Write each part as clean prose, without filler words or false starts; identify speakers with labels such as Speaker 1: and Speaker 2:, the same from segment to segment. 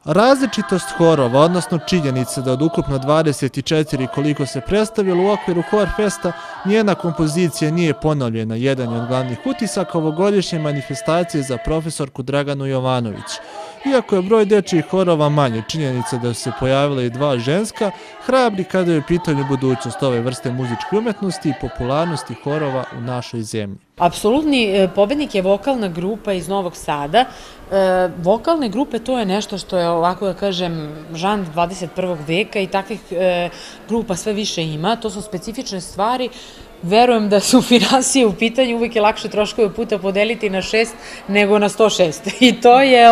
Speaker 1: Različitost horova, odnosno činjenica da od ukupno 24 koliko se predstavilo u okviru Horfesta, nijedna kompozicija nije ponovljena, jedan je od glavnih utisaka ovogodišnje manifestacije za profesorku Draganu Jovanović. Iako je broj dečjih horova manje, činjenica da su se pojavila i dva ženska, hrabri kada je u pitanju budućnost ove vrste muzičke umetnosti i popularnosti horova u našoj zemlji.
Speaker 2: Apsolutni pobednik je vokalna grupa iz Novog Sada. Vokalne grupe to je nešto što je, ovako da kažem, žanr 21. veka i takvih grupa sve više ima. To su specifične stvari. Verujem da su finansije u pitanju, uvijek je lakše troškove puta podeliti na 6 nego na 106. I to je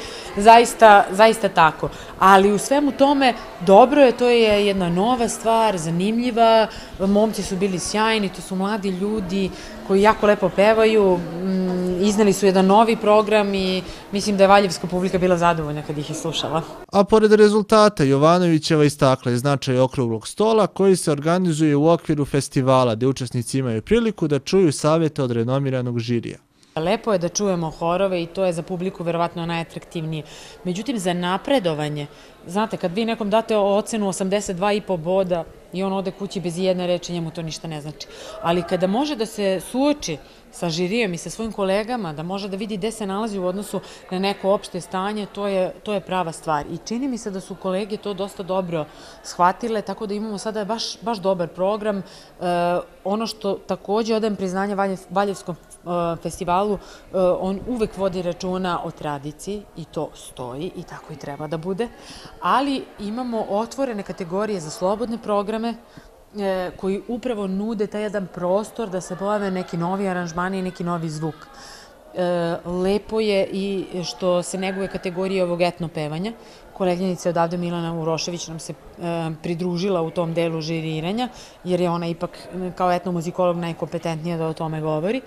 Speaker 2: zaista tako. Ali u svemu tome dobro je, to je jedna nova stvar, zanimljiva. Momci su bili sjajni, to su mladi ljudi koji jako lepo pevaju. Izneli su jedan novi program i mislim da je valjevska publika bila zadovoljna kad ih je slušala.
Speaker 1: A pored rezultata, Jovanovićeva istakla je značaj okruglog stola koji se organizuje u okviru festivala, gde učesnici imaju priliku da čuju savjete od renomiranog žirija.
Speaker 2: Lepo je da čujemo horove i to je za publiku verovatno najatraktivnije. Međutim, za napredovanje, znate, kad vi nekom date ocenu 82,5 boda i on ode kući bez jedne reči, njemu to ništa ne znači. Ali kada može da se suoči sa žirijem i sa svojim kolegama, da može da vidi gde se nalazi u odnosu na neko opšte stanje, to je prava stvar. I čini mi se da su kolege to dosta dobro shvatile, tako da imamo sada baš dobar program. Ono što takođe odajem priznanje Valjevskom festivalu, on uvek vodi računa o tradiciji i to stoji i tako i treba da bude, ali imamo otvorene kategorije za slobodne programe koji upravo nude taj jedan prostor da se pojave neki novi aranžmani i neki novi zvuk. Lepo je i što se neguje kategorije ovog etno pevanja. Koleginica odavde Milana Urošević nam se pridružila u tom delu žiriranja, jer je ona ipak kao etnomuzikolog najkompetentnija da o tome govori.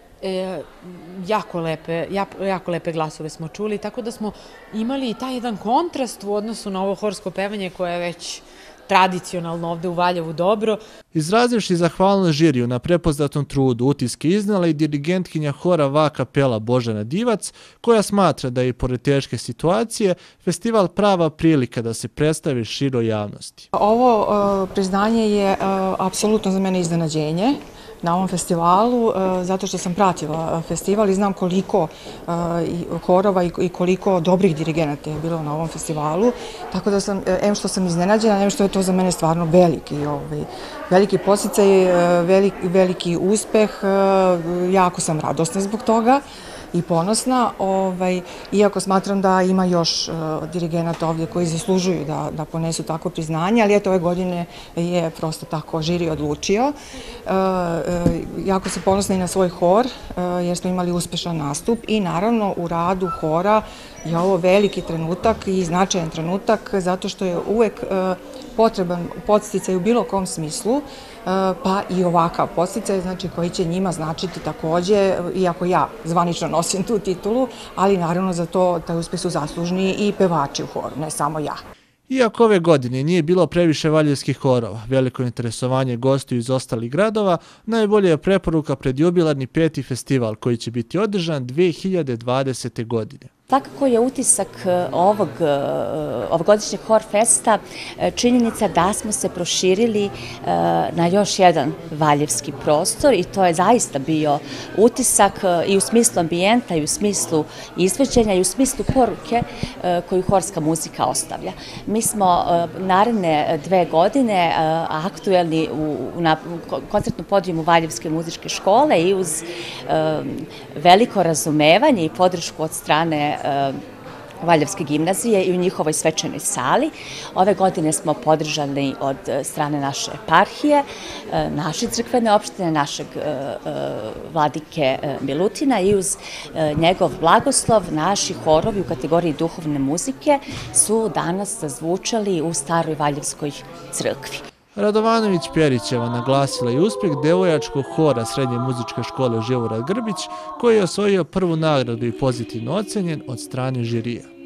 Speaker 2: Jako lepe glasove smo čuli, tako da smo imali i taj jedan kontrast u odnosu na ovo horsko pevanje koje je već tradicionalno ovde u Valjevu dobro.
Speaker 1: Izrazivši zahvalnost žiriju na prepoznatom trudu, utiske iznala i dirigentkinja hora Va kapela Božana Divac, koja smatra da je i pored teške situacije festival prava prilika da se predstavi široj javnosti.
Speaker 3: Ovo priznanje je apsolutno za mene iznenađenje na ovom festivalu, zato što sam pratila festival i znam koliko horova i koliko dobrih dirigenata je bilo na ovom festivalu, tako da sam, što sam iznenađena, što je to za mene stvarno veliki podsticaj, veliki uspeh, jako sam radosna zbog toga i ponosna, iako smatram da ima još dirigenata ovdje koji zaslužuju da ponesu tako priznanje, ali eto ove godine je prosto tako žiri odlučio. Jako sam ponosna i na svoj hor, jer smo imali uspešan nastup i naravno u radu hora je ovo veliki trenutak i značajan trenutak, zato što je uvek potreban podsticaj u bilo kom smislu, pa i ovakav podsticaj, znači koji će njima značiti takođe, iako ja zvanično nosim tu titulu, ali naravno za to taj uspeh su zaslužni i pevači u horu, ne samo ja.
Speaker 1: Iako ove godine nije bilo previše valjevskih horova, veliko interesovanje gostiju iz ostalih gradova, najbolja je preporuka pred jubilarni 5. festival koji će biti održan 2020. godine.
Speaker 4: Svakako je utisak ovogodišnjeg Horfesta činjenica da smo se proširili na još jedan valjevski prostor i to je zaista bio utisak i u smislu ambijenta i u smislu izvođenja i u smislu poruke koju horska muzika ostavlja. Mi smo naredne 2 godine aktuelni na koncertnom podijumu Valjevske muzičke škole i uz veliko razumevanje i podršku od strane Valjevske gimnazije i u njihovoj svečanoj sali. Ove godine smo podržani od strane naše eparhije, naše crkvene opštine, našeg vladike Milutina i uz njegov blagoslov naši horovi u kategoriji duhovne muzike su danas zazvučali u Staroj Valjevskoj crkvi.
Speaker 1: Radovanović Pjerićeva naglasila i uspjeh devojačkog hora Srednje muzičke škole Živorad Grbić, koji je osvojio prvu nagradu i pozitivno ocenjen od strane žirija.